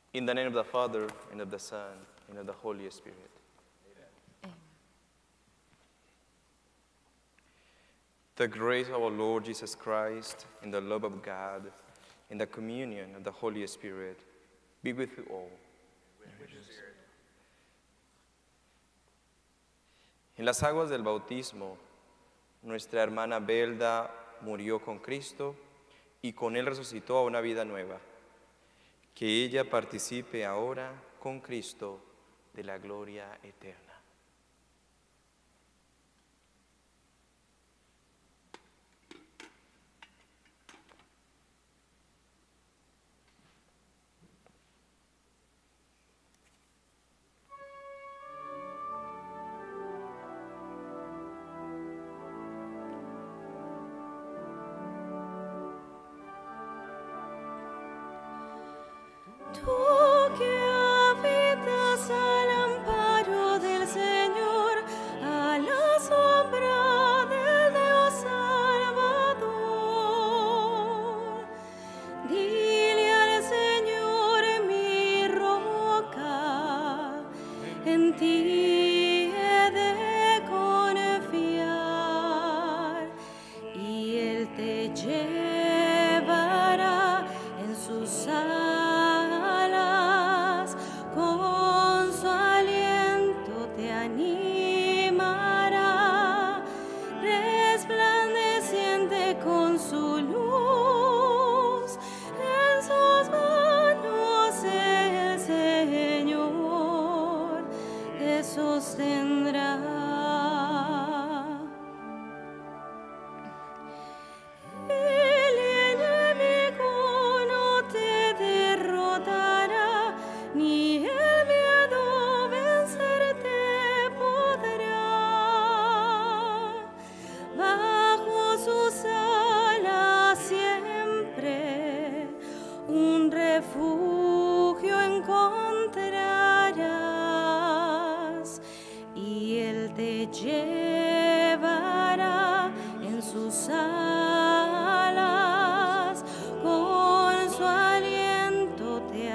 In the name of the Father, and of the Son, and of the Holy Spirit. Amen. The grace of our Lord Jesus Christ, and the love of God, and the communion of the Holy Spirit be with you all. En las aguas del bautismo, nuestra hermana Belda murió con Cristo y con Él resucitó a una vida nueva. Que ella participe ahora con Cristo de la gloria eterna. Tú que habitas al amparo del Señor, a la sombra del Dios Salvador, dile al Señor mi roca, en ti he de confiar, y Él te llevará en sus alas, con su aliento te animará, resplandeciente con su luz, en sus manos el Señor te sostendrá. El enemigo no te derrotará, ni el miedo vencerte podrá. Bajo sus alas siempre un refugio encontrarás, y Él te llevará en sus alas, con su aliento te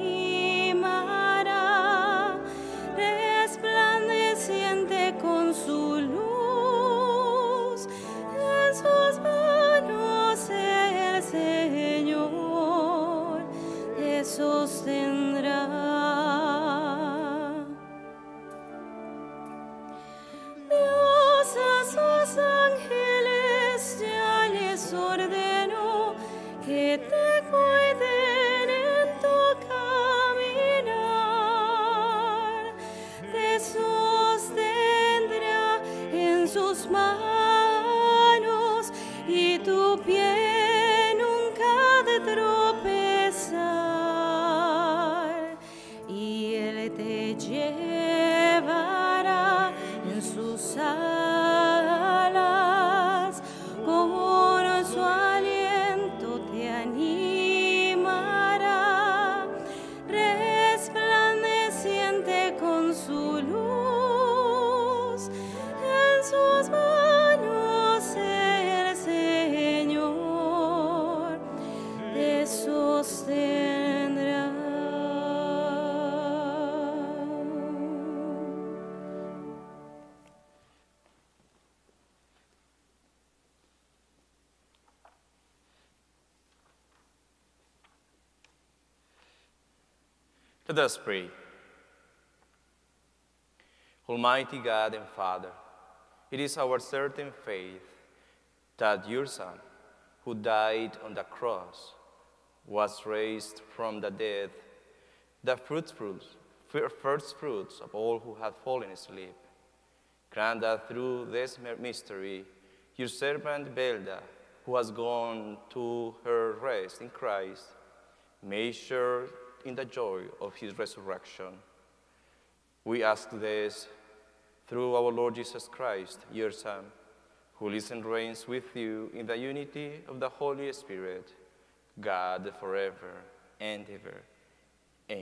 animará, resplandeciente con su luz, en sus manos el Señor te sostendrá. Dios a sus ángeles ya les ordenó que te cuiden en tu caminar, te sostendrá en sus manos y tu pie nunca de tropezar, y Él te llevará en sus alas, con su aliento te animará, resplandeciente con su luz, en sus manos el Señor te sostendrá. Let us pray. Almighty God and Father, it is our certain faith that your Son, who died on the cross, was raised from the dead, the first fruits of all who have fallen asleep. Grant that through this mystery, your servant Belda, who has gone to her rest in Christ, may share in the joy of his resurrection. We ask this through our Lord Jesus Christ, your Son, who lives and reigns with you in the unity of the Holy Spirit, God forever and ever. Amen.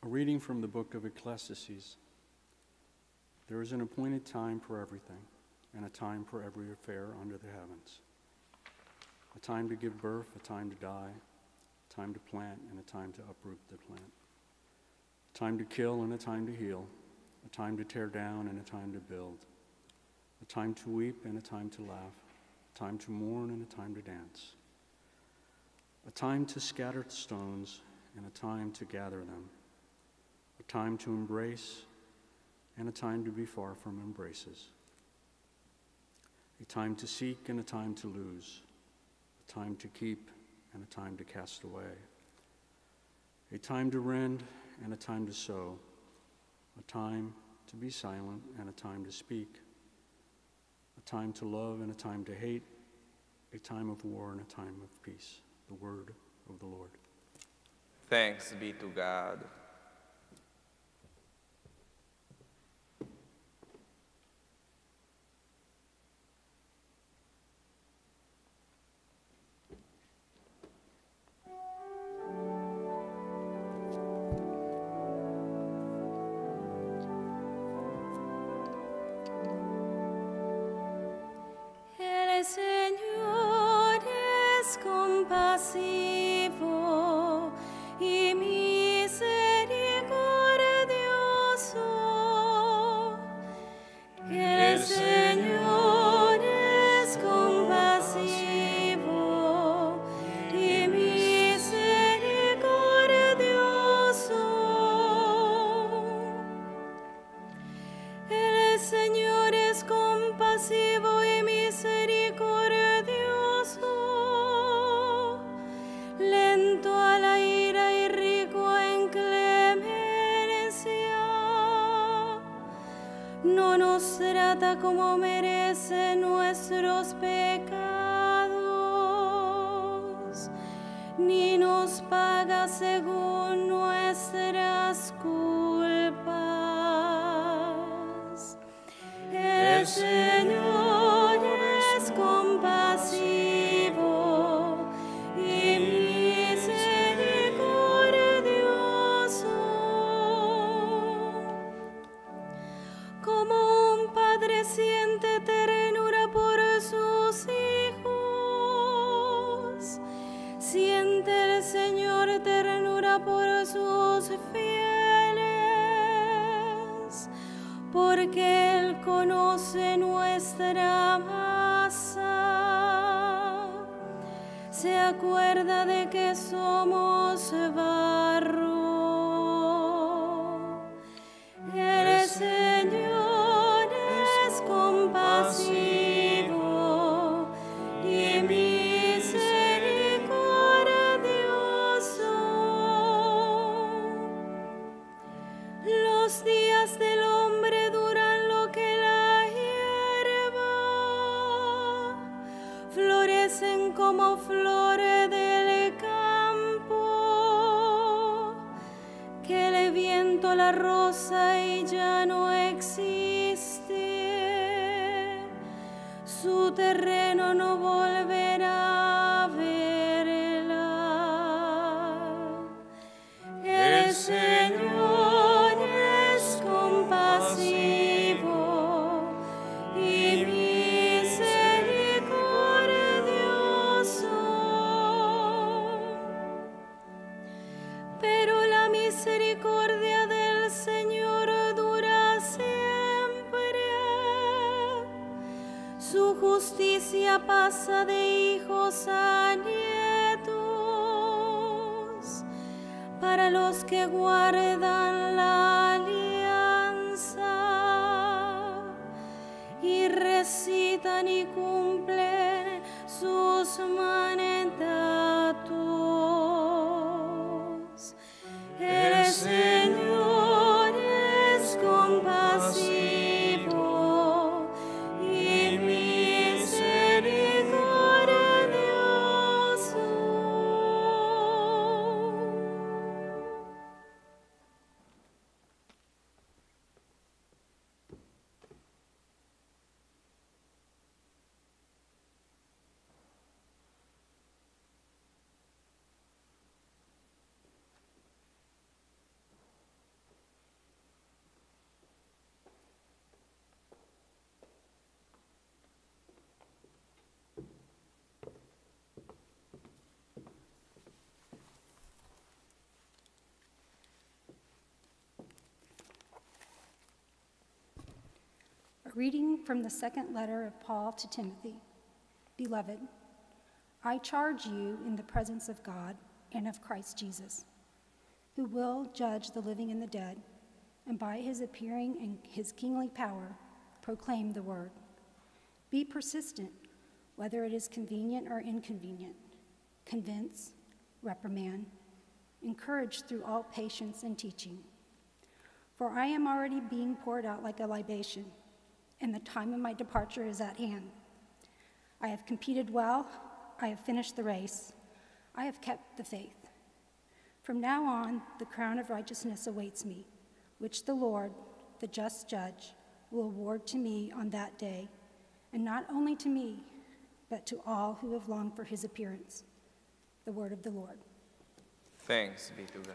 A reading from the book of Ecclesiastes. There is an appointed time for everything, and a time for every affair under the heavens. A time to give birth, a time to die, a time to plant, and a time to uproot the plant. A time to kill and a time to heal, a time to tear down and a time to build. A time to weep and a time to laugh, a time to mourn and a time to dance. A time to scatter stones and a time to gather them. A time to embrace and a time to be far from embraces. A time to seek and a time to lose. A time to keep and a time to cast away. A time to rend and a time to sow. A time to be silent and a time to speak. A time to love and a time to hate. A time of war and a time of peace. The word of the Lord. Thanks be to God. El Señor es compasivo y misericordioso. El Señor es compasivo y misericordioso. El Señor es compasivo y misericordioso, lento a la ira y rico en clemencia. No nos trata como merecen nuestros pecados, ni nos paga según nuestras culpas. El Señor es compasivo y misericordioso. Como un padre siente ternura por sus hijos, siente el Señor ternura por sus fieles, porque Él conoce nuestra masa, se acuerda de que somos barro. El Señor es compasivo y misericordioso. Los días del hombre duran lo que la hierba, florecen como flores del campo, que el viento la roza y ya no existe, su terreno no volverá a verla. El Señor es compasivo y misericordioso, pero la misericordia del Señor dura siempre. Su justicia pasa de hijos a nietos, para los que guardan la alianza y recitan y cumplen sus mandatos. El Señor es compasivo y misericordioso. Greeting from the second letter of Paul to Timothy. Beloved, I charge you in the presence of God and of Christ Jesus, who will judge the living and the dead, and by his appearing in his kingly power, proclaim the word. Be persistent, whether it is convenient or inconvenient. Convince, reprimand, encourage through all patience and teaching. For I am already being poured out like a libation, and the time of my departure is at hand. I have competed well, I have finished the race, I have kept the faith. From now on, the crown of righteousness awaits me, which the Lord, the just judge, will award to me on that day, and not only to me, but to all who have longed for his appearance. The word of the Lord. Thanks be to God.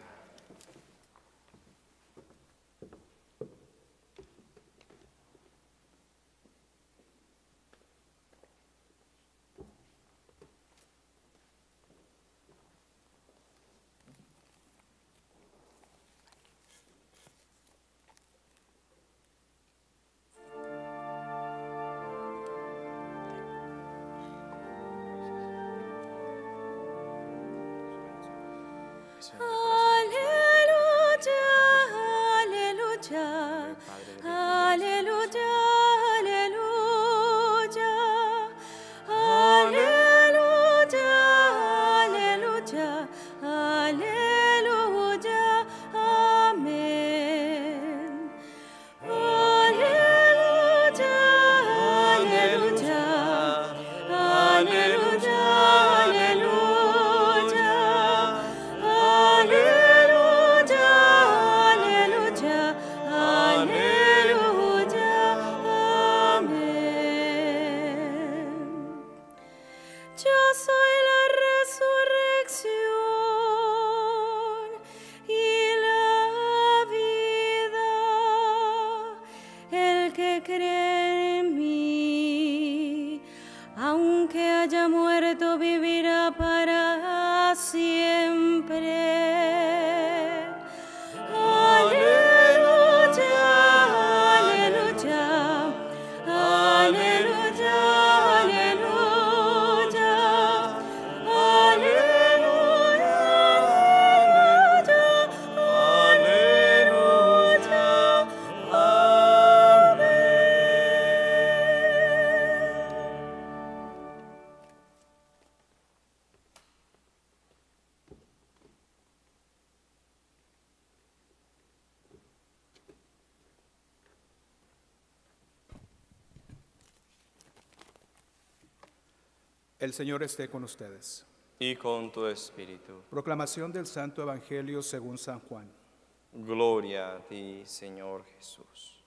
El Señor esté con ustedes. Y con tu espíritu. Proclamación del Santo Evangelio según San Juan. Gloria a ti, Señor Jesús.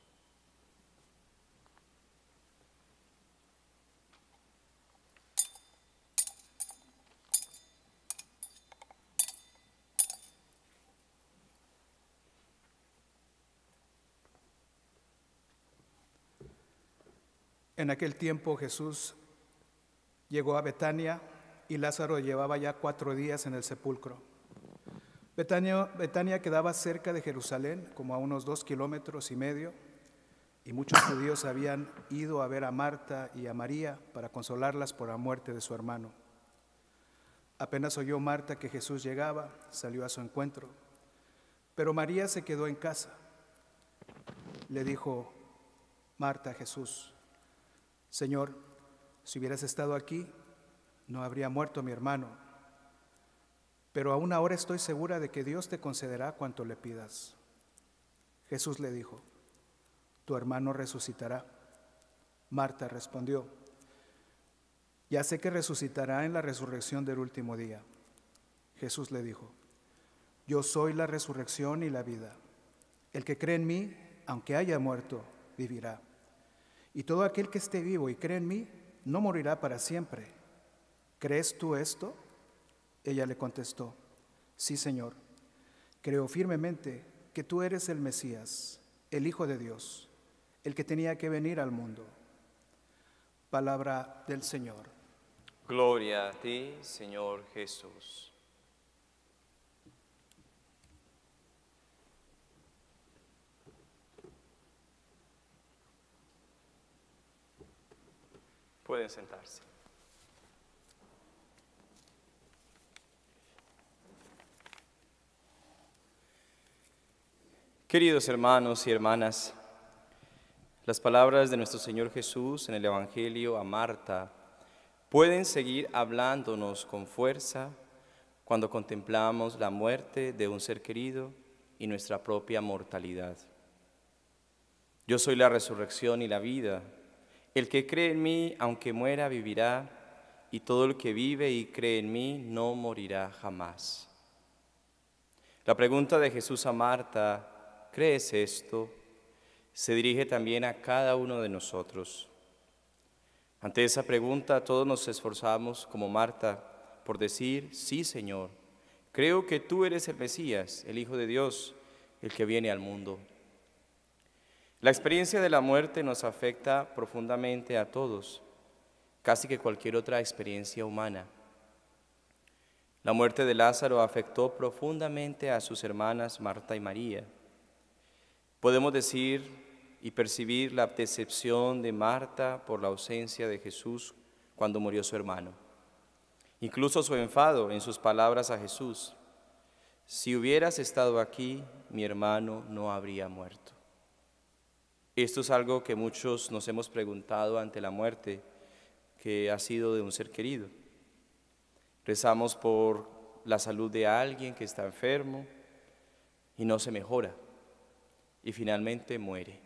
En aquel tiempo Jesús llegó a Betania y Lázaro llevaba ya 4 días en el sepulcro. Betania quedaba cerca de Jerusalén, como a unos 2,5 kilómetros, y muchos judíos habían ido a ver a Marta y a María para consolarlas por la muerte de su hermano. Apenas oyó Marta que Jesús llegaba, salió a su encuentro, pero María se quedó en casa. Le dijo Marta a Jesús: Señor, si hubieras estado aquí, no habría muerto mi hermano. Pero aún ahora estoy segura de que Dios te concederá cuanto le pidas. Jesús le dijo: tu hermano resucitará. Marta respondió: ya sé que resucitará en la resurrección del último día. Jesús le dijo: yo soy la resurrección y la vida. El que cree en mí, aunque haya muerto, vivirá. Y todo aquel que esté vivo y cree en mí, no morirá para siempre. ¿Crees tú esto? Ella le contestó: sí, Señor. Creo firmemente que tú eres el Mesías, el Hijo de Dios, el que tenía que venir al mundo. Palabra del Señor. Gloria a ti, Señor Jesús. Pueden sentarse. Queridos hermanos y hermanas, las palabras de nuestro Señor Jesús en el Evangelio a Marta pueden seguir hablándonos con fuerza cuando contemplamos la muerte de un ser querido y nuestra propia mortalidad. Yo soy la resurrección y la vida. El que cree en mí, aunque muera, vivirá, y todo el que vive y cree en mí no morirá jamás. La pregunta de Jesús a Marta, ¿crees esto?, se dirige también a cada uno de nosotros. Ante esa pregunta, todos nos esforzamos, como Marta, por decir, sí, Señor, creo que tú eres el Mesías, el Hijo de Dios, el que viene al mundo. La experiencia de la muerte nos afecta profundamente a todos, casi que cualquier otra experiencia humana. La muerte de Lázaro afectó profundamente a sus hermanas Marta y María. Podemos decir y percibir la decepción de Marta por la ausencia de Jesús cuando murió su hermano. Incluso su enfado en sus palabras a Jesús: si hubieras estado aquí, mi hermano no habría muerto. Esto es algo que muchos nos hemos preguntado ante la muerte que ha sido de un ser querido. Rezamos por la salud de alguien que está enfermo y no se mejora y finalmente muere.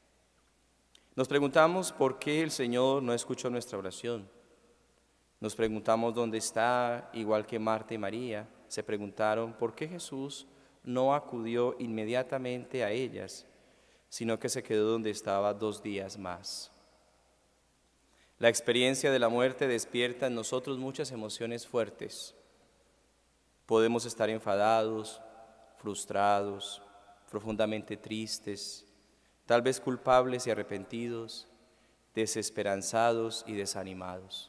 Nos preguntamos por qué el Señor no escuchó nuestra oración. Nos preguntamos dónde está, igual que Marta y María, se preguntaron por qué Jesús no acudió inmediatamente a ellas, sino que se quedó donde estaba 2 días más. La experiencia de la muerte despierta en nosotros muchas emociones fuertes. Podemos estar enfadados, frustrados, profundamente tristes, tal vez culpables y arrepentidos, desesperanzados y desanimados.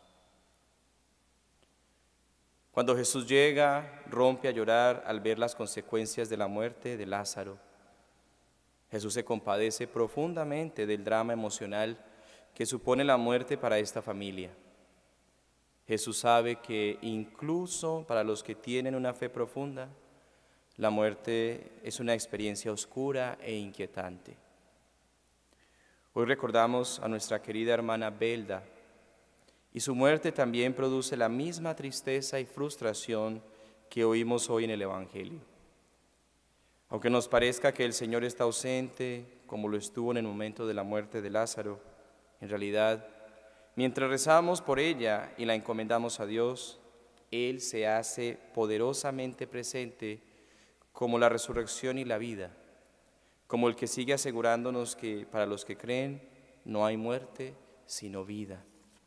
Cuando Jesús llega, rompe a llorar al ver las consecuencias de la muerte de Lázaro. Jesús se compadece profundamente del drama emocional que supone la muerte para esta familia. Jesús sabe que incluso para los que tienen una fe profunda, la muerte es una experiencia oscura e inquietante. Hoy recordamos a nuestra querida hermana Belda, y su muerte también produce la misma tristeza y frustración que oímos hoy en el Evangelio. Aunque nos parezca que el Señor está ausente, como lo estuvo en el momento de la muerte de Lázaro, en realidad, mientras rezamos por ella y la encomendamos a Dios, Él se hace poderosamente presente como la resurrección y la vida, como el que sigue asegurándonos que para los que creen no hay muerte, sino vida.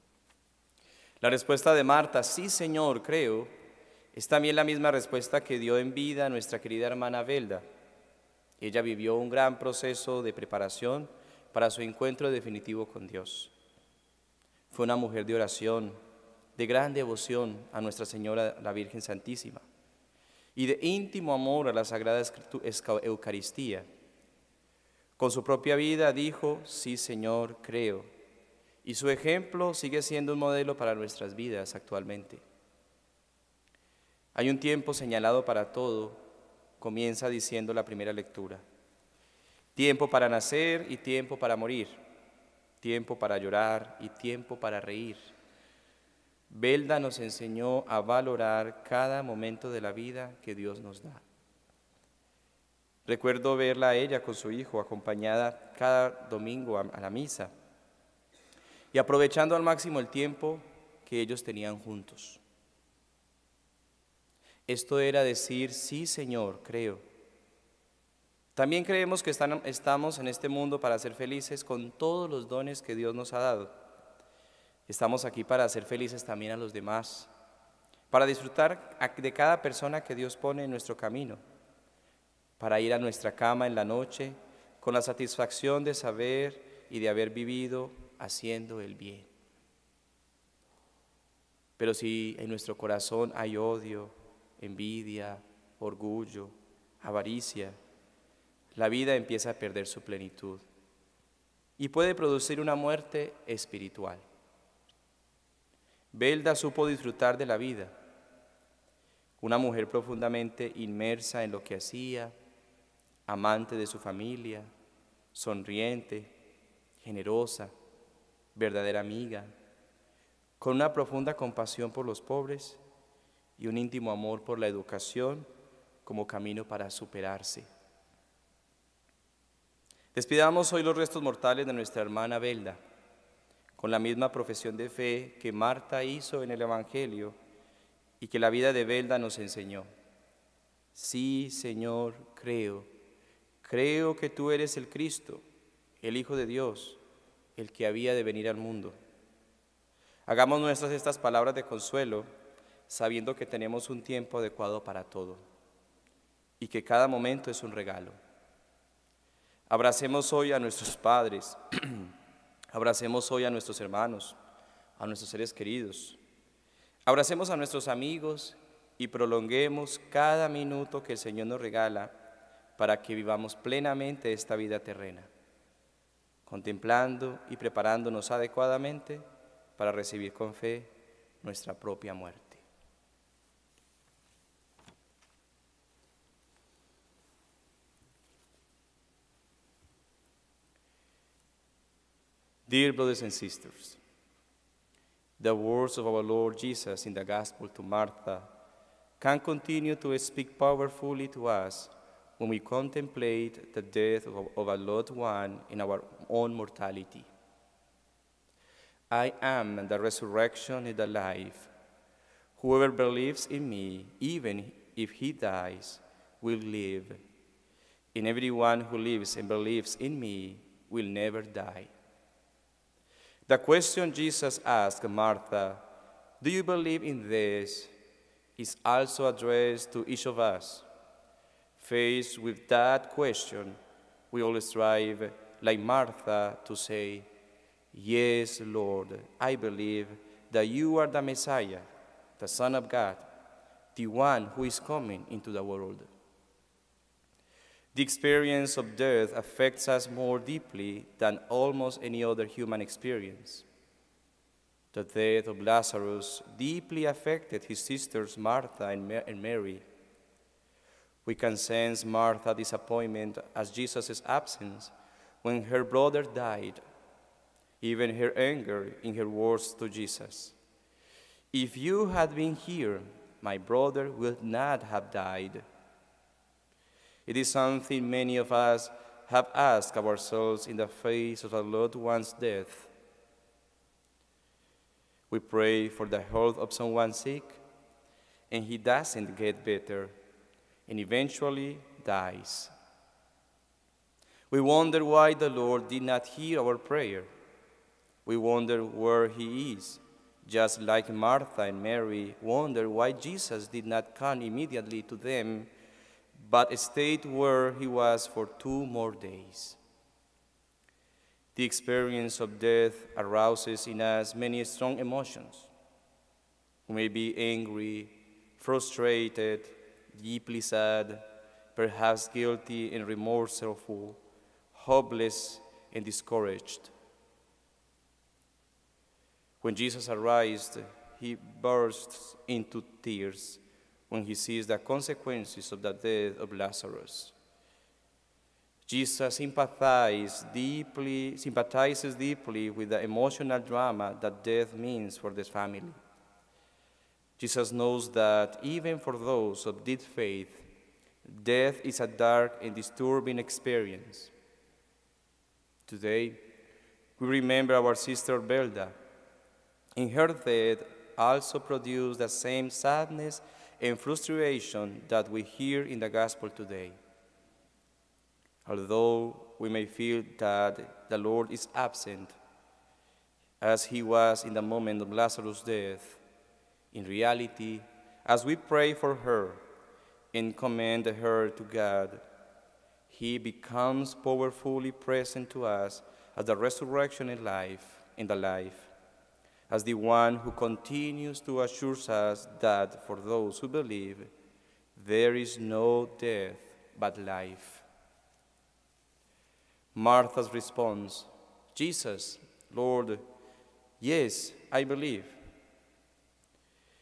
La respuesta de Marta, sí, Señor, creo, es también la misma respuesta que dio en vida nuestra querida hermana Belda. Ella vivió un gran proceso de preparación para su encuentro definitivo con Dios. Fue una mujer de oración, de gran devoción a Nuestra Señora la Virgen Santísima y de íntimo amor a la Sagrada Eucaristía. Con su propia vida dijo, sí, Señor, creo, y su ejemplo sigue siendo un modelo para nuestras vidas actualmente. Hay un tiempo señalado para todo, comienza diciendo la primera lectura. Tiempo para nacer y tiempo para morir, tiempo para llorar y tiempo para reír. Belda nos enseñó a valorar cada momento de la vida que Dios nos da. Recuerdo verla a ella con su hijo, acompañada cada domingo a la misa y aprovechando al máximo el tiempo que ellos tenían juntos. Esto era decir, sí, Señor, creo. También creemos que estamos en este mundo para ser felices con todos los dones que Dios nos ha dado. Estamos aquí para hacer felices también a los demás, para disfrutar de cada persona que Dios pone en nuestro camino, para ir a nuestra cama en la noche con la satisfacción de saber y de haber vivido haciendo el bien. Pero si en nuestro corazón hay odio, envidia, orgullo, avaricia, la vida empieza a perder su plenitud y puede producir una muerte espiritual. Belda supo disfrutar de la vida, una mujer profundamente inmersa en lo que hacía, amante de su familia, sonriente, generosa, verdadera amiga, con una profunda compasión por los pobres y un íntimo amor por la educación como camino para superarse. Despidamos hoy los restos mortales de nuestra hermana Belda, con la misma profesión de fe que Marta hizo en el Evangelio y que la vida de Belda nos enseñó. Sí, Señor, creo que tú eres el Cristo, el Hijo de Dios, el que había de venir al mundo. Hagamos nuestras estas palabras de consuelo, sabiendo que tenemos un tiempo adecuado para todo y que cada momento es un regalo. Abracemos hoy a nuestros padres, abracemos hoy a nuestros hermanos, a nuestros seres queridos. Abracemos a nuestros amigos y prolonguemos cada minuto que el Señor nos regala para que vivamos plenamente esta vida terrena, contemplando y preparándonos adecuadamente para recibir con fe nuestra propia muerte. Dear brothers and sisters, the words of our Lord Jesus in the Gospel to Martha can continue to speak powerfully to us when we contemplate the death of a loved one in our own mortality. I am the resurrection and the life. Whoever believes in me, even if he dies, will live. And everyone who lives and believes in me will never die. The question Jesus asked Martha, "Do you believe in this?" is also addressed to each of us. Faced with that question, we all strive, like Martha, to say, "Yes, Lord, I believe that you are the Messiah, the Son of God, the one who is coming into the world." The experience of death affects us more deeply than almost any other human experience. The death of Lazarus deeply affected his sisters Martha and Mary. We can sense Martha's disappointment at Jesus' absence when her brother died, even her anger in her words to Jesus. "If you had been here, my brother would not have died." It is something many of us have asked ourselves in the face of a loved one's death. We pray for the health of someone sick, and he doesn't get better, and eventually dies. We wonder why the Lord did not hear our prayer. We wonder where he is, just like Martha and Mary wonder why Jesus did not come immediately to them, but stayed where he was for 2 more days. The experience of death arouses in us many strong emotions. We may be angry, frustrated, deeply sad, perhaps guilty and remorseful, hopeless and discouraged. When Jesus arrives, he bursts into tears when he sees the consequences of the death of Lazarus. Jesus sympathizes deeply with the emotional drama that death means for this family. Jesus knows that even for those of deep faith, death is a dark and disturbing experience. Today, we remember our sister Belda. In her death also produced the same sadness and frustration that we hear in the gospel today. Although we may feel that the Lord is absent, as he was in the moment of Lazarus' death, in reality, as we pray for her and commend her to God, he becomes powerfully present to us as the resurrection and the life, as the one who continues to assure us that for those who believe, there is no death but life. Martha's response, "Jesus, Lord, yes, I believe.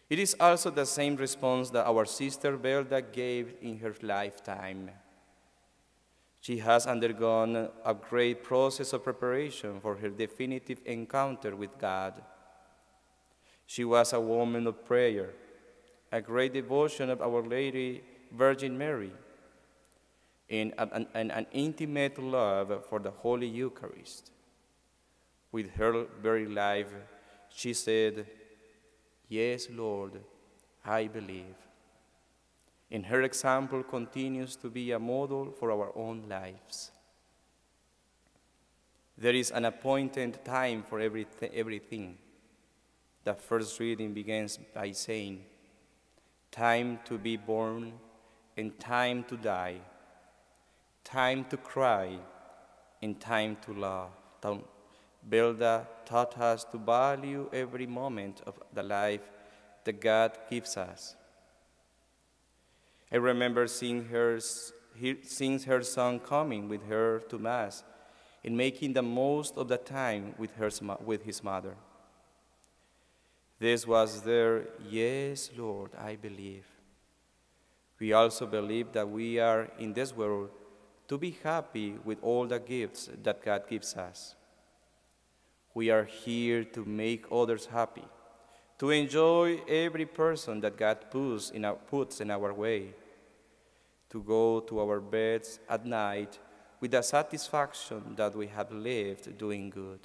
It is also the same response that our sister Belda gave in her lifetime. She has undergone a great process of preparation for her definitive encounter with God. She was a woman of prayer, a great devotion of Our Lady Virgin Mary, and an intimate love for the Holy Eucharist. With her very life, she said, "Yes, Lord, I believe." And her example continues to be a model for our own lives. There is an appointed time for everything. The first reading begins by saying, "Time to be born and time to die, time to cry and time to laugh." Belda taught us to value every moment of the life that God gives us. I remember seeing her son coming with her to Mass and making the most of the time with his mother. This was their "Yes, Lord, I believe." We also believe that we are in this world to be happy with all the gifts that God gives us. We are here to make others happy, to enjoy every person that God puts in our way, to go to our beds at night with the satisfaction that we have lived doing good.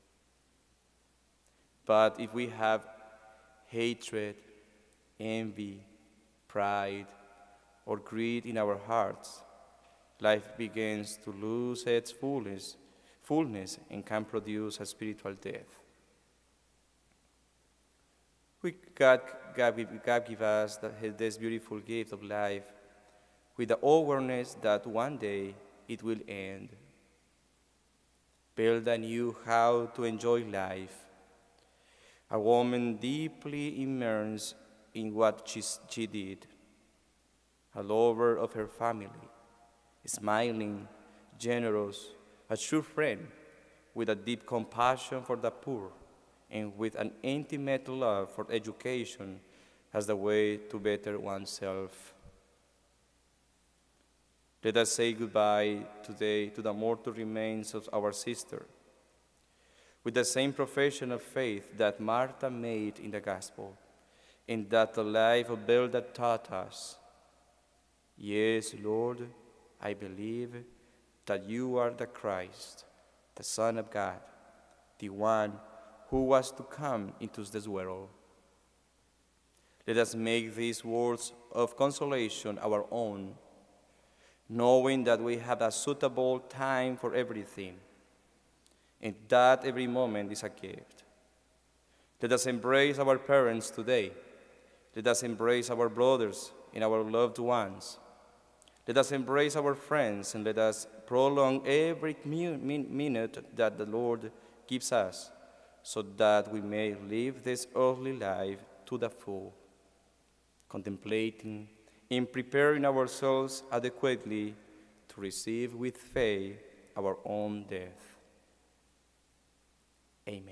But if we have hatred, envy, pride, or greed in our hearts, life begins to lose its fullness and can produce a spiritual death. God give us this beautiful gift of life with the awareness that one day it will end. Belda knew how to enjoy life. A woman deeply immersed in what she did. A lover of her family, smiling, generous, a true friend with a deep compassion for the poor and with an intimate love for education as the way to better oneself. Let us say goodbye today to the mortal remains of our sister, with the same profession of faith that Martha made in the Gospel, and that the life of Belda taught us. "Yes, Lord, I believe that you are the Christ, the Son of God, the one who was to come into this world." Let us make these words of consolation our own, knowing that we have a suitable time for everything, and that every moment is a gift. Let us embrace our parents today. Let us embrace our brothers and our loved ones. Let us embrace our friends, and let us prolong every minute that the Lord gives us, so that we may live this earthly life to the full, contemplating and preparing ourselves adequately to receive with faith our own death. Amen.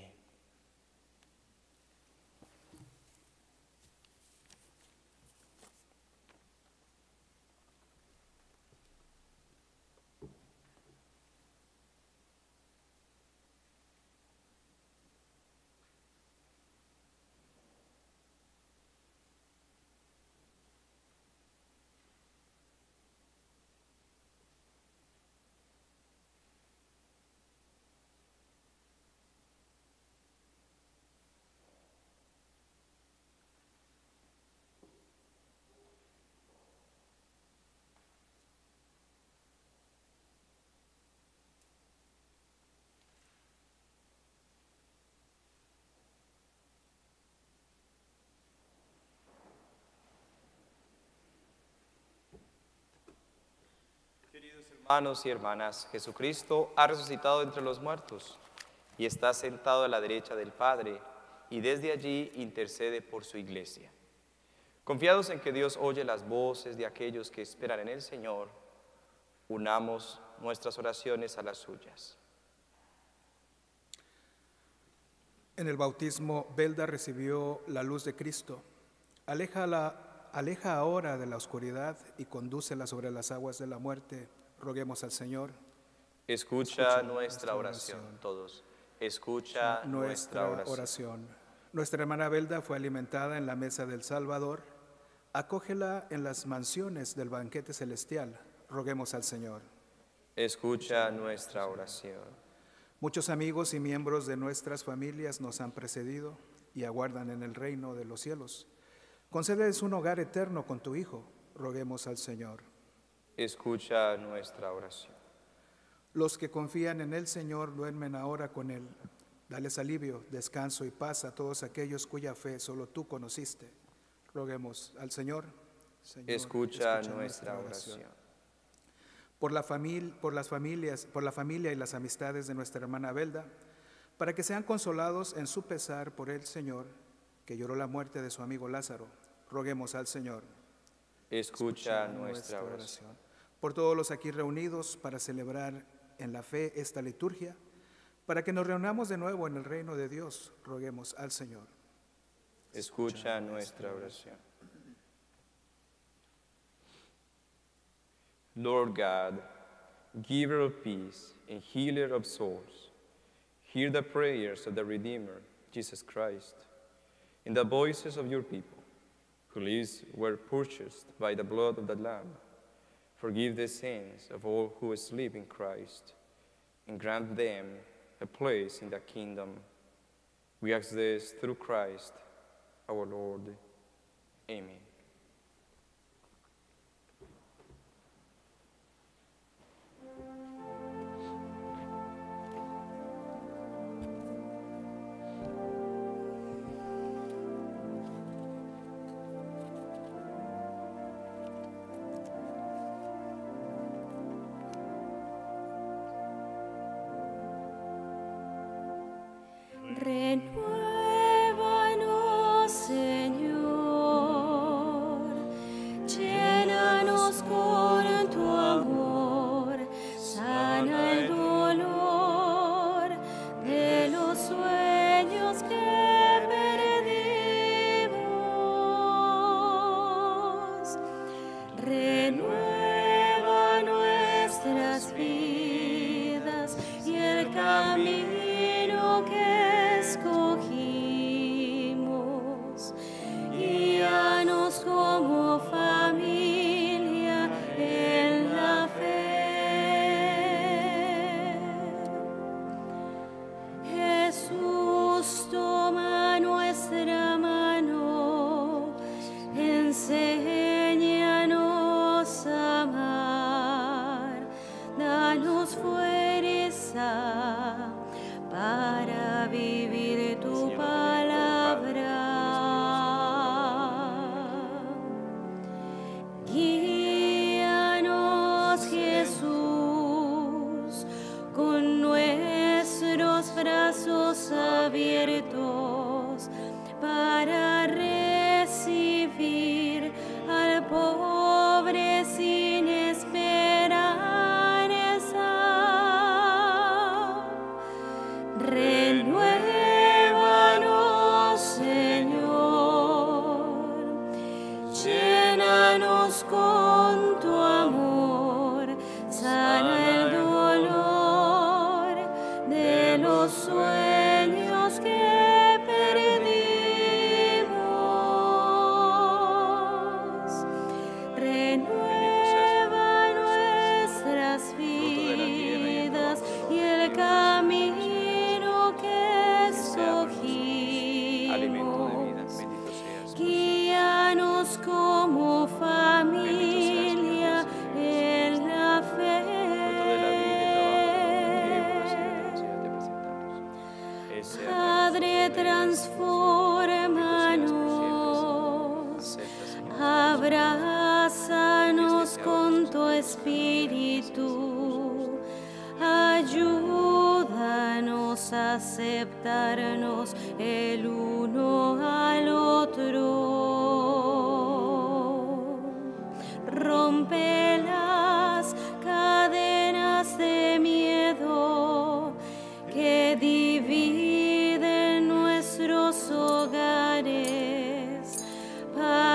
Hermanos y hermanas, Jesucristo ha resucitado entre los muertos y está sentado a la derecha del Padre, y desde allí intercede por su iglesia. Confiados en que Dios oye las voces de aquellos que esperan en el Señor, unamos nuestras oraciones a las suyas. En el bautismo, Belda recibió la luz de Cristo Aleja ahora de la oscuridad y condúcela sobre las aguas de la muerte. Roguemos al Señor. Escucha nuestra oración, todos. Escucha nuestra oración. Nuestra hermana Belda fue alimentada en la mesa del Salvador. Acógela en las mansiones del banquete celestial. Roguemos al Señor. Escucha nuestra oración. Muchos amigos y miembros de nuestras familias nos han precedido y aguardan en el reino de los cielos. Concédeles un hogar eterno con tu Hijo. Roguemos al Señor. Escucha nuestra oración. Los que confían en el Señor duermen ahora con Él. Dales alivio, descanso y paz a todos aquellos cuya fe solo tú conociste. Roguemos al Señor. Señor, escucha nuestra oración. Por la familia y las amistades de nuestra hermana Belda, para que sean consolados en su pesar por el Señor, que lloró la muerte de su amigo Lázaro. Roguemos al Señor. Escucha nuestra oración. Por todos los aquí reunidos para celebrar en la fe esta liturgia, para que nos reunamos de nuevo en el reino de Dios, roguemos al Señor. Escucha nuestra oración. Lord God, giver of peace and healer of souls, hear the prayers of the Redeemer, Jesus Christ, and the voices of your people, whose lives were purchased by the blood of the Lamb. Forgive the sins of all who sleep in Christ, and grant them a place in the kingdom. We ask this through Christ, our Lord. Amen. Renuévanos, Señor, llénanos con tu amor, sana el dolor de los sueños que perdimos. Renueva nuestras vidas y el camino que escogimos, guíanos como familia en la fe. Jesús, toma nuestra mano, enséñanos a amar, danos fuerza para vivir tu palabra. Guíanos, Jesús, con nuestros brazos abiertos para recibir al pobre sin esperanza. Renuévanos, Señor, llénanos con tu amor, sana el dolor de los sueños que perdimos. Renueva nuestras vidas y el camino que Alimento de escogimos. vida, bendito seas. Guíanos como familia en la fe. Fruto de la vida y trabajo de hombre que por la te presentamos. Ese Padre, transfórmanos, abrázanos con tu espíritu, ayúdanos a aceptarnos el uno al otro. Rompe las cadenas de miedo que dividen nuestros hogares,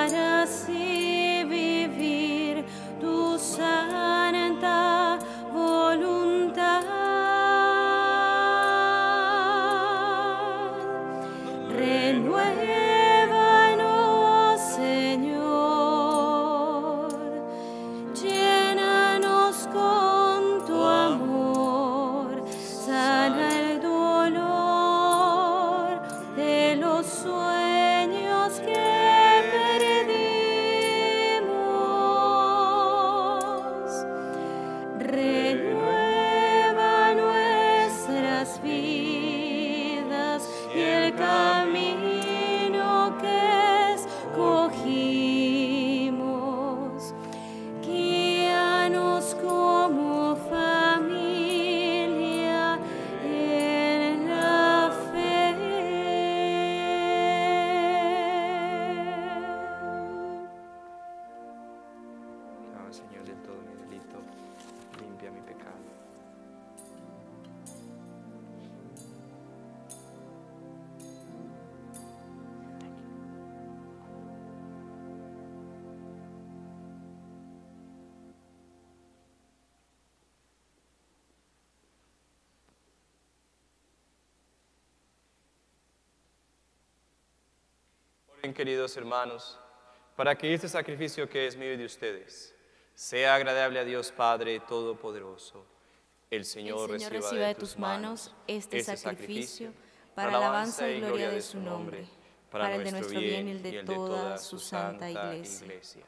Bien, queridos hermanos, para que este sacrificio que es mío y de ustedes sea agradable a Dios Padre Todopoderoso, el Señor reciba de tus manos este sacrificio para alabanza y gloria de su nombre, para el de nuestro bien y el de toda su santa Iglesia.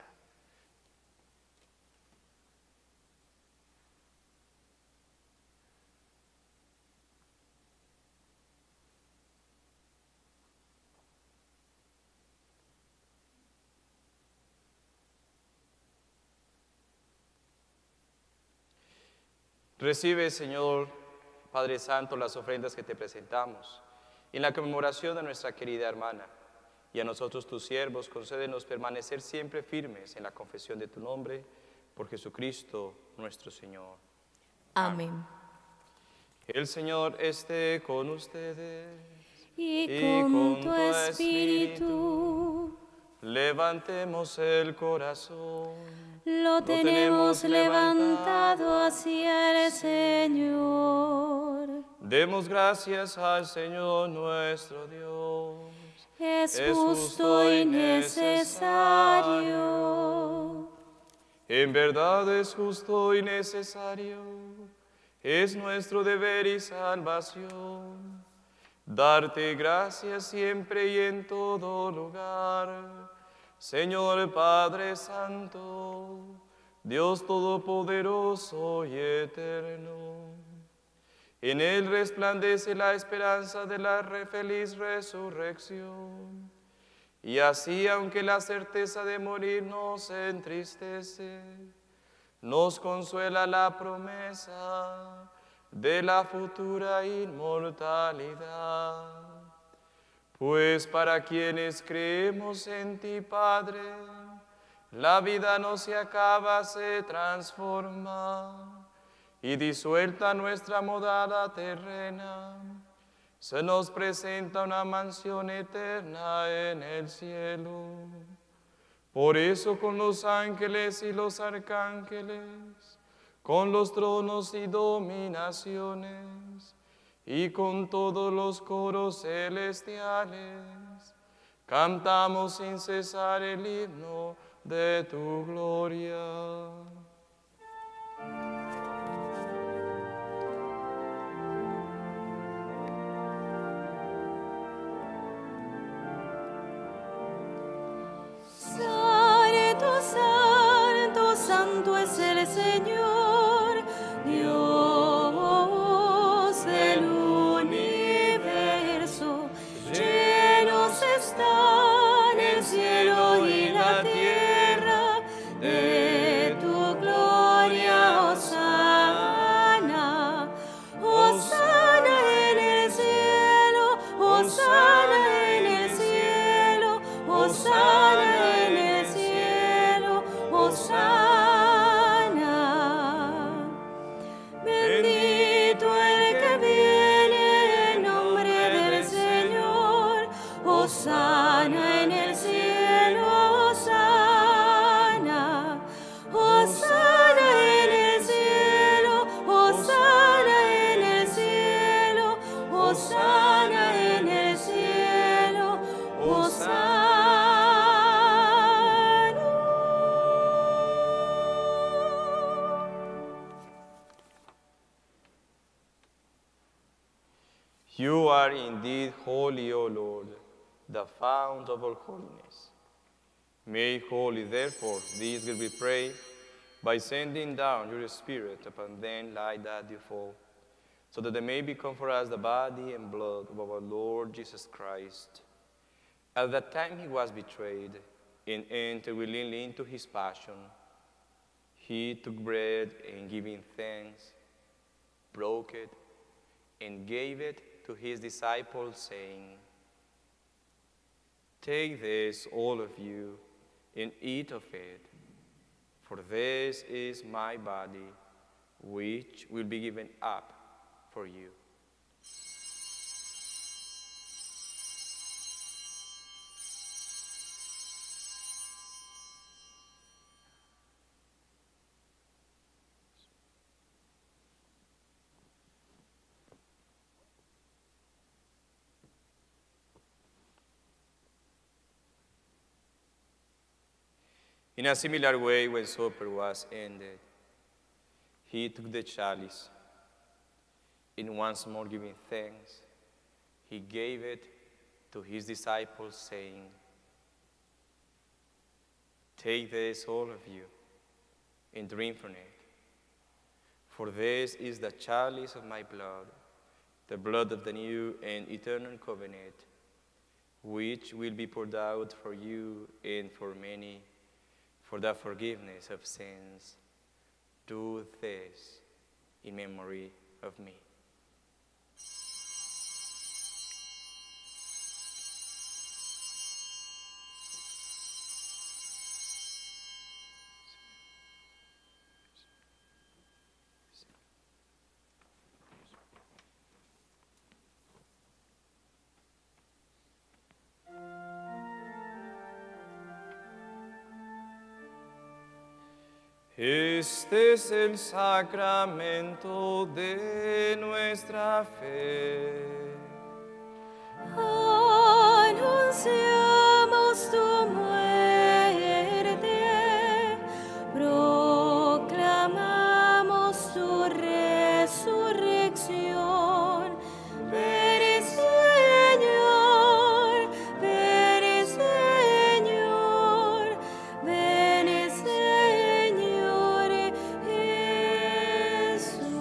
Recibe, Señor, Padre Santo, las ofrendas que te presentamos en la conmemoración de nuestra querida hermana. Y a nosotros, tus siervos, concédenos permanecer siempre firmes en la confesión de tu nombre, por Jesucristo nuestro Señor. Amén. El Señor esté con ustedes Y con tu espíritu. Levantemos el corazón. Lo tenemos levantado hacia el Señor. Demos gracias al Señor nuestro Dios. Es justo y necesario. En verdad es justo y necesario. Es nuestro deber y salvación. Darte gracias siempre y en todo lugar. Señor Padre Santo, Dios Todopoderoso y Eterno. En Él resplandece la esperanza de la feliz resurrección. Y así, aunque la certeza de morir nos entristece, nos consuela la promesa de la futura inmortalidad. Pues para quienes creemos en ti, Padre, la vida no se acaba, se transforma, y disuelta nuestra morada terrena, se nos presenta una mansión eterna en el cielo. Por eso con los ángeles y los arcángeles, con los tronos y dominaciones, y con todos los coros celestiales, cantamos sin cesar el himno de tu gloria. Santo, santo, santo es el Señor, Dios del universo. Llenos están el cielo y la tierra de tu gloria, Hosana. Hosana en el cielo, Hosana en el cielo, Hosana en el cielo, Hosana. Bendito el que viene en nombre del Señor, Hosana en el cielo, Hosana. Hosana en el cielo, Hosana en el cielo, Hosana en el cielo, Hosana. You are indeed holy, O Lord, the fount of all holiness. Make holy, therefore, these will we pray, by sending down your Spirit upon them like that you fall, so that they may become for us the body and blood of our Lord Jesus Christ. At that time he was betrayed, and entered willingly into his passion. He took bread, and giving thanks, broke it, and gave it to his disciples, saying, "Take this, all of you, and eat of it, for this is my body, which will be given up for you." In a similar way, when supper was ended, he took the chalice, and once more giving thanks, he gave it to his disciples, saying, "Take this, all of you, and drink from it. For this is the chalice of my blood, the blood of the new and eternal covenant, which will be poured out for you and for many for the forgiveness of sins. Do this in memory of me." Este es el sacramento de nuestra fe. Anunciamos tu muerte, proclamamos tu resurrección. Ven, Señor, ven, Señor, ven, Señor Jesús.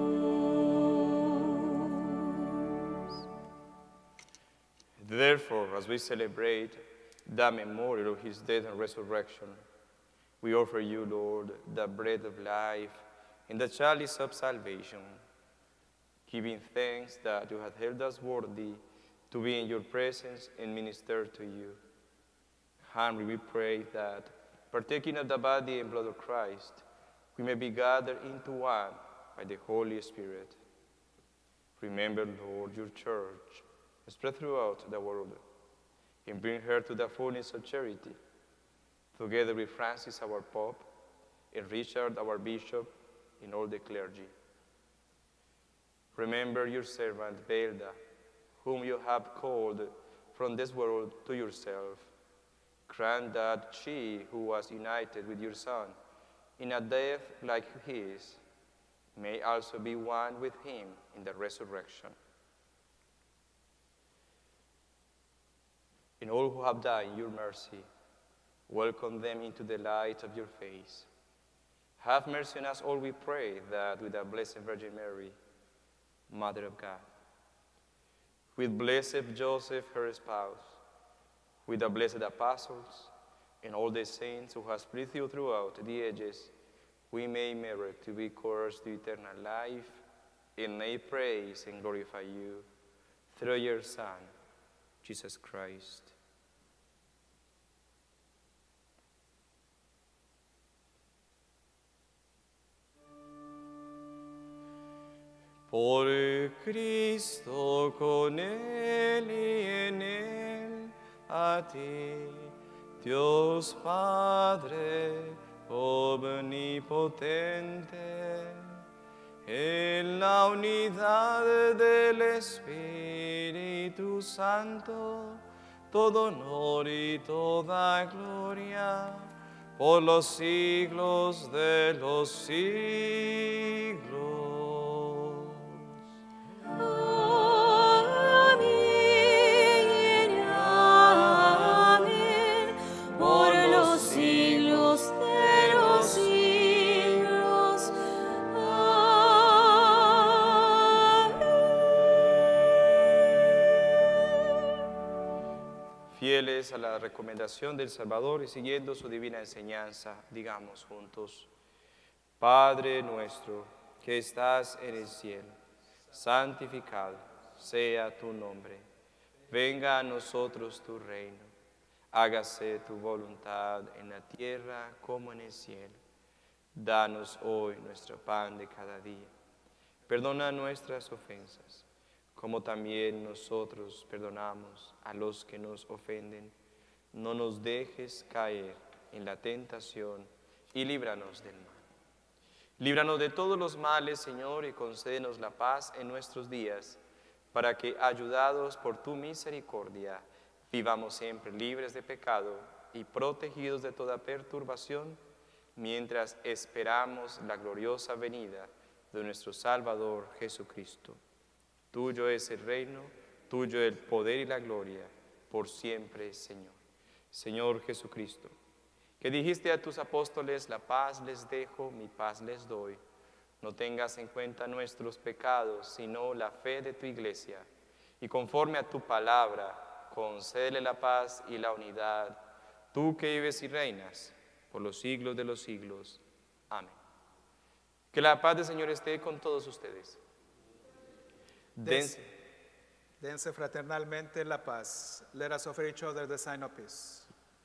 Therefore, as we celebrate the memorial of his death and resurrection, we offer you, Lord, the bread of life and the chalice of salvation, giving thanks that you have held us worthy to be in your presence and minister to you. Humbly we pray that, partaking of the body and blood of Christ, we may be gathered into one by the Holy Spirit. Remember, Lord, your church, spread throughout the world, and bring her to the fullness of charity, together with Francis, our Pope, and Richard, our Bishop, and all the clergy. Remember your servant Belda, whom you have called from this world to yourself. Grant that she, who was united with your Son in a death like his, may also be one with him in the resurrection. And all who have died in your mercy, welcome them into the light of your face. Have mercy on us all, we pray, that with the Blessed Virgin Mary, Mother of God, with blessed Joseph, her spouse, with the blessed apostles, and all the saints who have pleased you throughout the ages, we may merit to be heirs to eternal life, and may praise and glorify you through your Son, Jesus Christ. Por Cristo, con Él y en Él, a ti, Dios Padre omnipotente, en la unidad del Espíritu Santo, todo honor y toda gloria, por los siglos de los siglos. Amén, amén, por los siglos de los siglos. Amén. Fieles a la recomendación del Salvador y siguiendo su divina enseñanza, digamos juntos: Padre nuestro, que estás en el cielo, santificado sea tu nombre. Venga a nosotros tu reino. Hágase tu voluntad en la tierra como en el cielo. Danos hoy nuestro pan de cada día. Perdona nuestras ofensas, como también nosotros perdonamos a los que nos ofenden. No nos dejes caer en la tentación y líbranos del mal. Líbranos de todos los males, Señor, y concédenos la paz en nuestros días, para que, ayudados por tu misericordia, vivamos siempre libres de pecado y protegidos de toda perturbación, mientras esperamos la gloriosa venida de nuestro Salvador Jesucristo. Tuyo es el reino, tuyo el poder y la gloria, por siempre, Señor. Señor Jesucristo, que dijiste a tus apóstoles, la paz les dejo, mi paz les doy. No tengas en cuenta nuestros pecados, sino la fe de tu iglesia. Y conforme a tu palabra, concédele la paz y la unidad, tú que vives y reinas por los siglos de los siglos. Amén. Que la paz del Señor esté con todos ustedes. Dense fraternalmente la paz. Let us offer each other the sign of peace.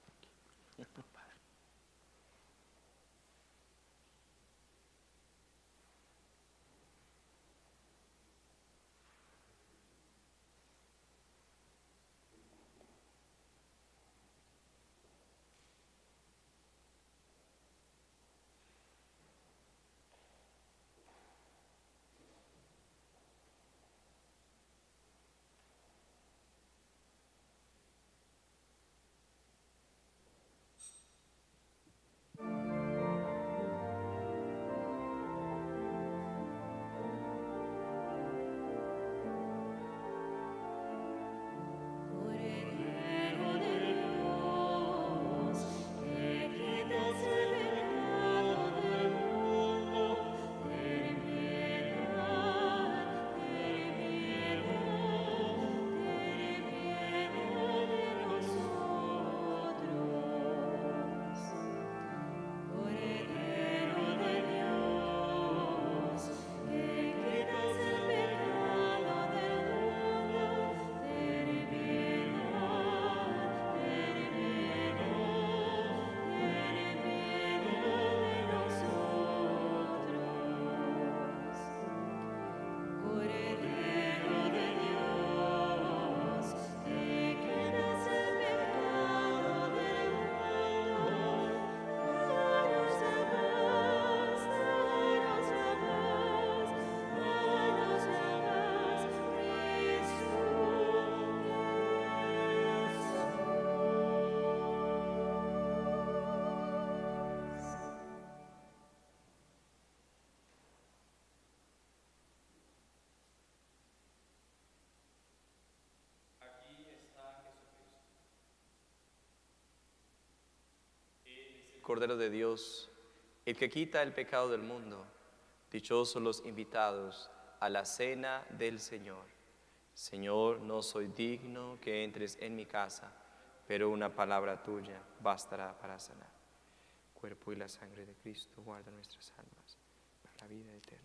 Cordero de Dios, el que quita el pecado del mundo. Dichosos los invitados a la cena del Señor. Señor, no soy digno que entres en mi casa, pero una palabra tuya bastará para sanar. Cuerpo y la sangre de Cristo guarda nuestras almas para la vida eterna.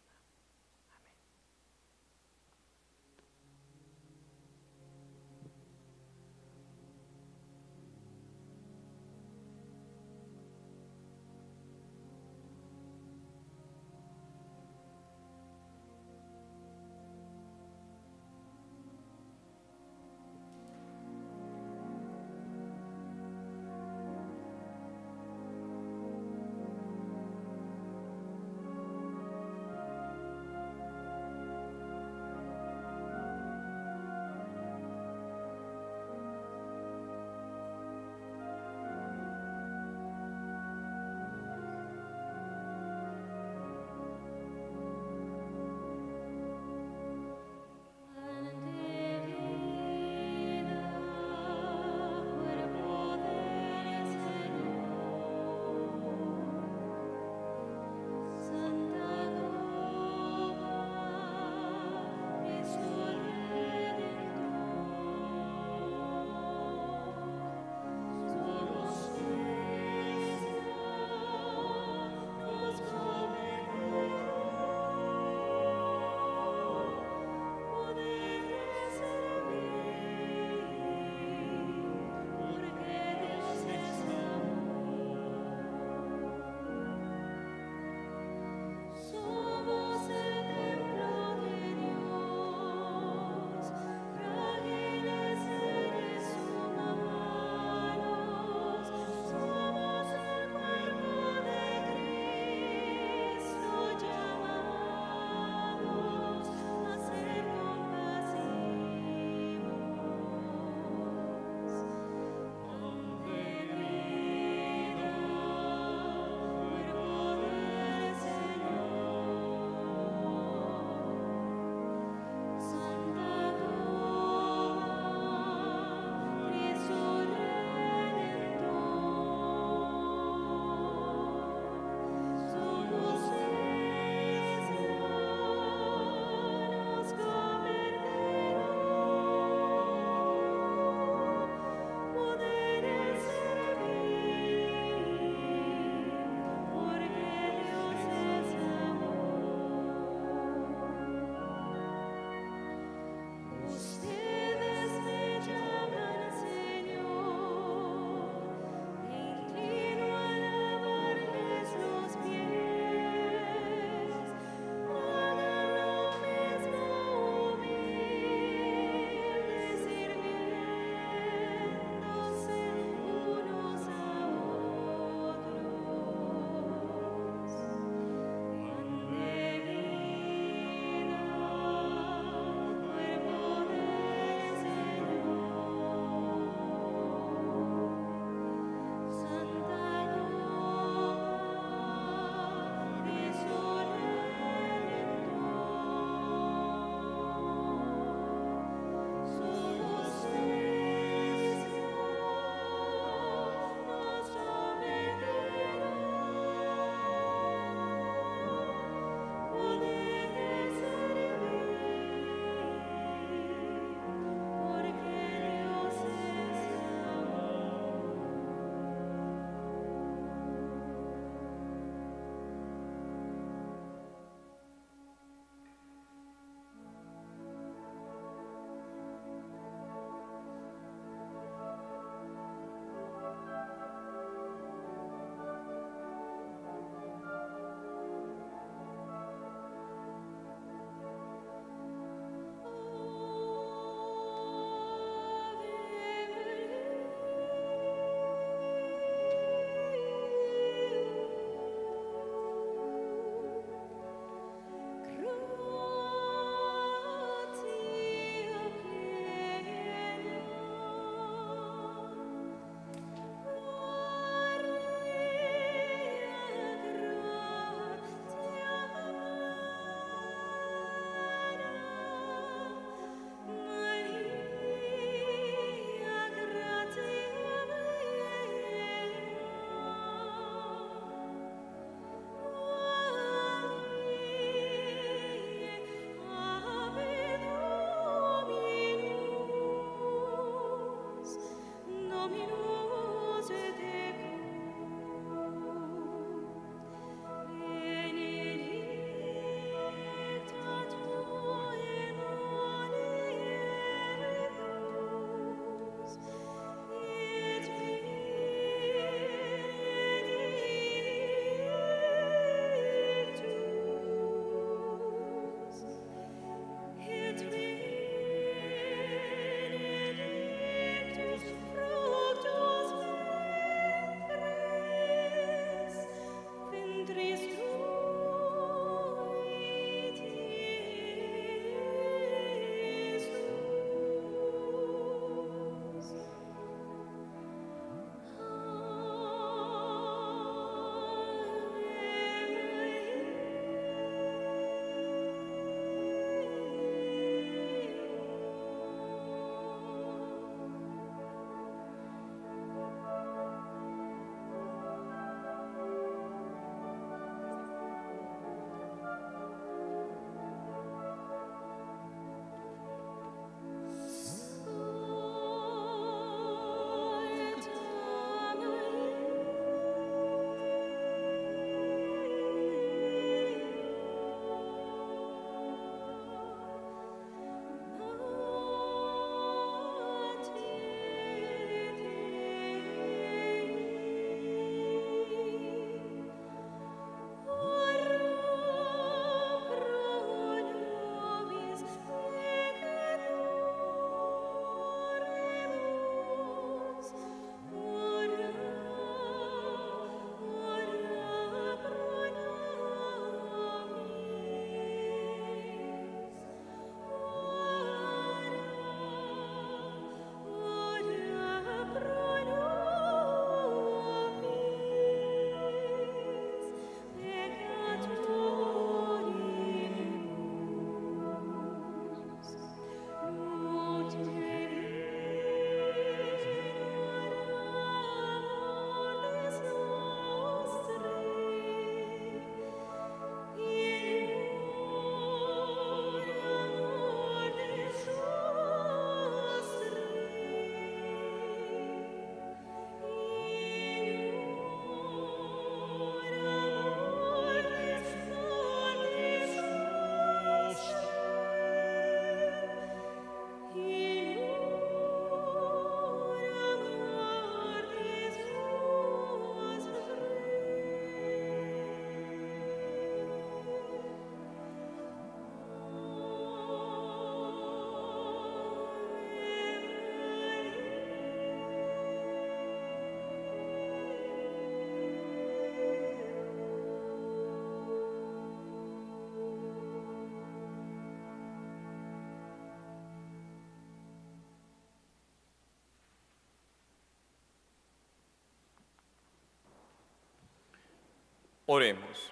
Oremos.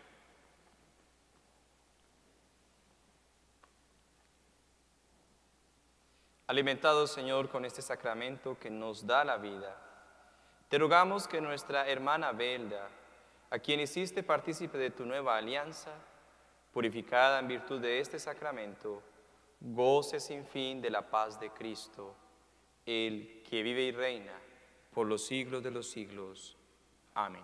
Alimentados, Señor, con este sacramento que nos da la vida, te rogamos que nuestra hermana Belda, a quien hiciste partícipe de tu nueva alianza, purificada en virtud de este sacramento, goce sin fin de la paz de Cristo, el que vive y reina por los siglos de los siglos. Amén.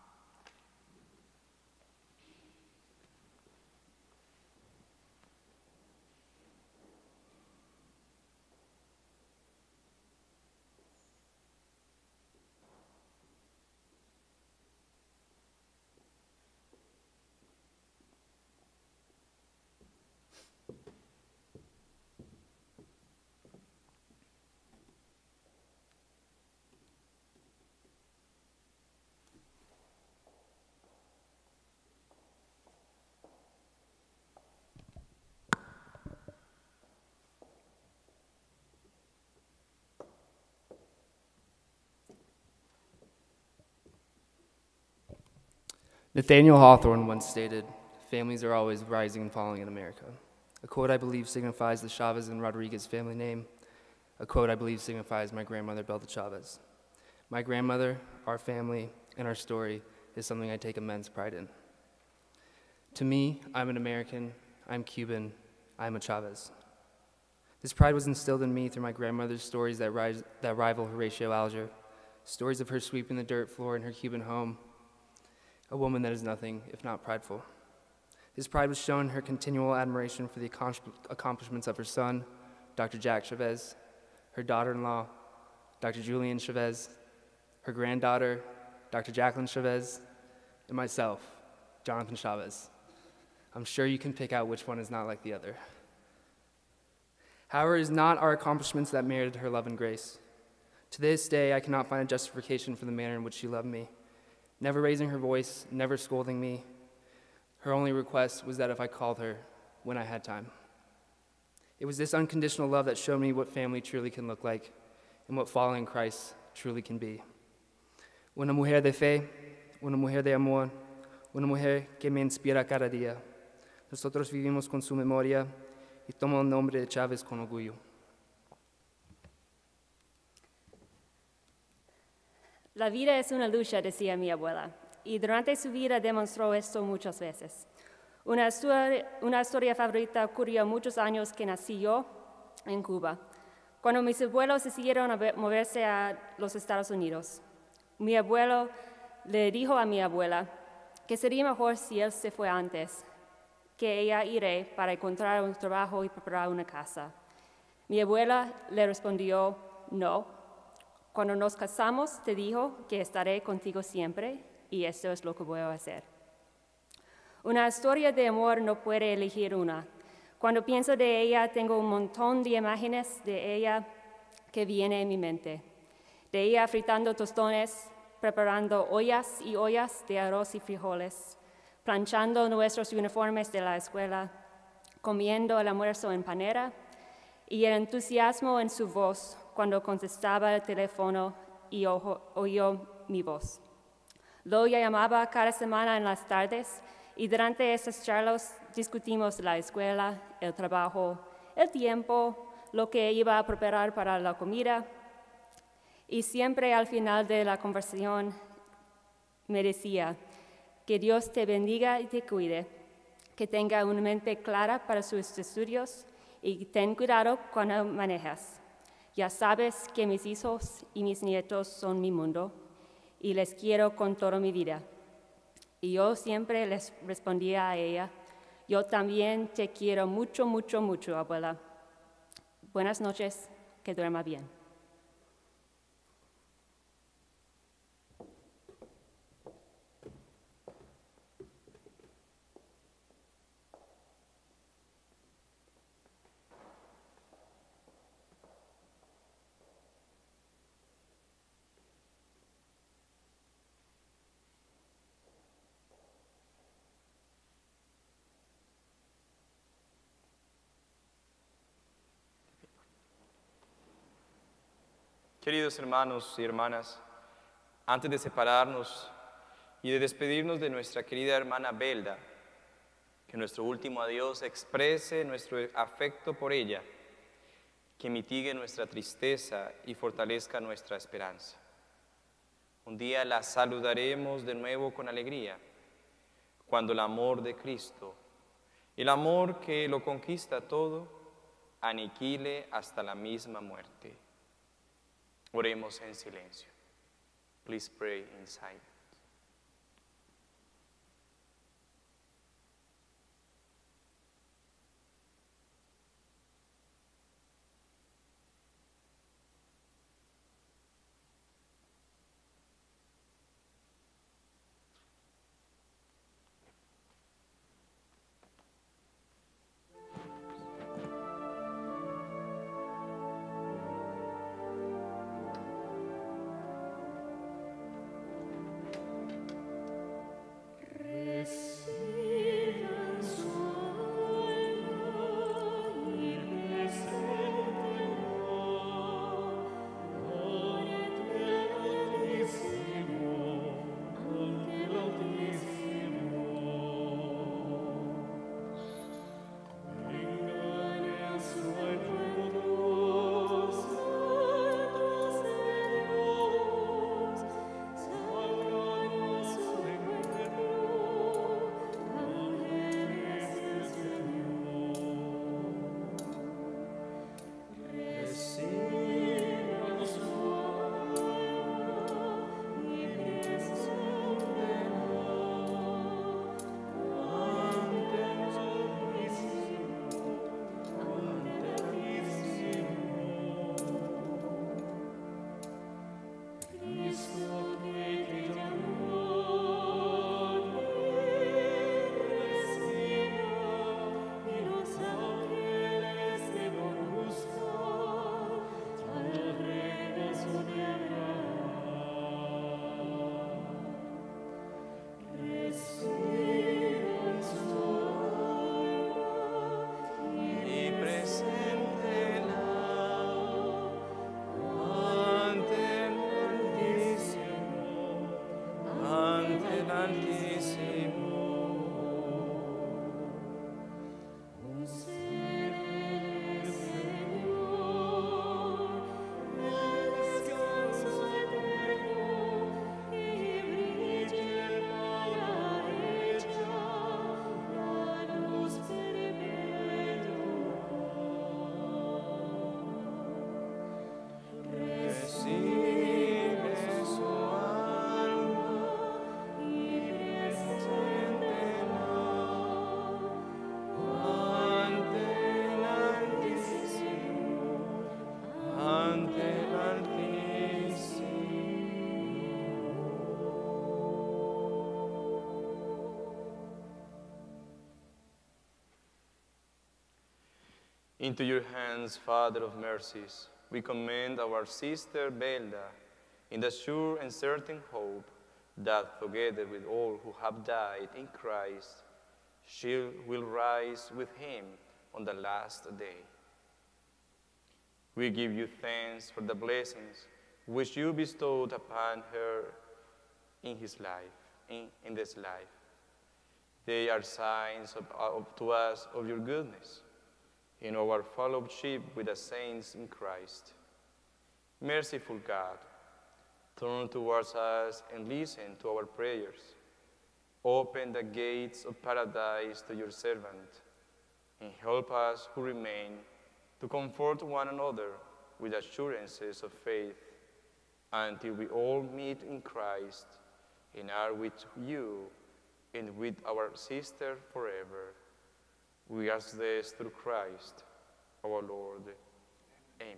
Nathaniel Hawthorne once stated, "Families are always rising and falling in America." A quote I believe signifies the Chavez and Rodriguez family name. A quote I believe signifies my grandmother, Belda Chavez. My grandmother, our family, and our story is something I take immense pride in. To me, I'm an American, I'm Cuban, I'm a Chavez. This pride was instilled in me through my grandmother's stories that rival Horatio Alger, stories of her sweeping the dirt floor in her Cuban home, a woman that is nothing if not prideful. This pride was shown in her continual admiration for the accomplishments of her son, Dr. Jack Chavez, her daughter-in-law, Dr. Julian Chavez, her granddaughter, Dr. Jacqueline Chavez, and myself, Jonathan Chavez. I'm sure you can pick out which one is not like the other. However, it is not our accomplishments that merited her love and grace. To this day, I cannot find a justification for the manner in which she loved me. Never raising her voice, never scolding me. Her only request was that if I called her when I had time. It was this unconditional love that showed me what family truly can look like and what following Christ truly can be. Una mujer de fe, una mujer de amor, una mujer que me inspira cada día. Nosotros vivimos con su memoria y tomo el nombre de Chavez con orgullo. La vida es una lucha, decía mi abuela, y durante su vida demostró esto muchas veces. Una historia favorita ocurrió muchos años que nací yo en Cuba, cuando mis abuelos decidieron moverse a los Estados Unidos. Mi abuelo le dijo a mi abuela que sería mejor si él se fue antes, que ella iré para encontrar un trabajo y preparar una casa. Mi abuela le respondió, no. Cuando nos casamos, te dijo que estaré contigo siempre, y esto es lo que voy a hacer. Una historia de amor no puede elegir una. Cuando pienso de ella, tengo un montón de imágenes de ella que vienen en mi mente. De ella fritando tostones, preparando ollas y ollas de arroz y frijoles, planchando nuestros uniformes de la escuela, comiendo el almuerzo en panera, y el entusiasmo en su voz cuando contestaba el teléfono y oyó mi voz. Luego llamaba cada semana en las tardes y durante esas charlas discutimos la escuela, el trabajo, el tiempo, lo que iba a preparar para la comida. Y siempre al final de la conversación me decía, que Dios te bendiga y te cuide, que tenga una mente clara para sus estudios y ten cuidado cuando manejas. Ya sabes que mis hijos y mis nietos son mi mundo y les quiero con toda mi vida. Y yo siempre les respondía a ella, yo también te quiero mucho, mucho, mucho, abuela. Buenas noches, que duerma bien. Queridos hermanos y hermanas, antes de separarnos y de despedirnos de nuestra querida hermana Belda, que nuestro último adiós exprese nuestro afecto por ella, que mitigue nuestra tristeza y fortalezca nuestra esperanza. Un día la saludaremos de nuevo con alegría, cuando el amor de Cristo, el amor que lo conquista todo, aniquile hasta la misma muerte. Oremos en silencio. Please pray in silence. Into your hands, Father of mercies, we commend our sister Belda in the sure and certain hope that together with all who have died in Christ, she will rise with him on the last day. We give you thanks for the blessings which you bestowed upon her in his life, in this life. They are signs to us of your goodness in our fellowship with the saints in Christ. Merciful God, turn towards us and listen to our prayers. Open the gates of paradise to your servant, and help us who remain to comfort one another with assurances of faith, until we all meet in Christ and are with you and with our sister forever. We ask this through Christ, our Lord. Amen.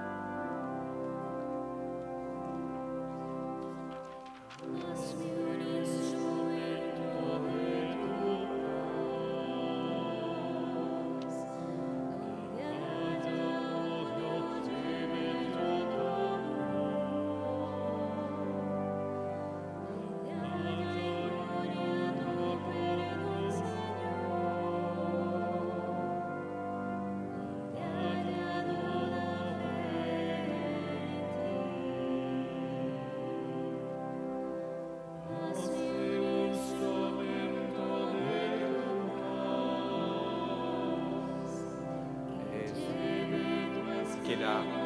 Us beauty kina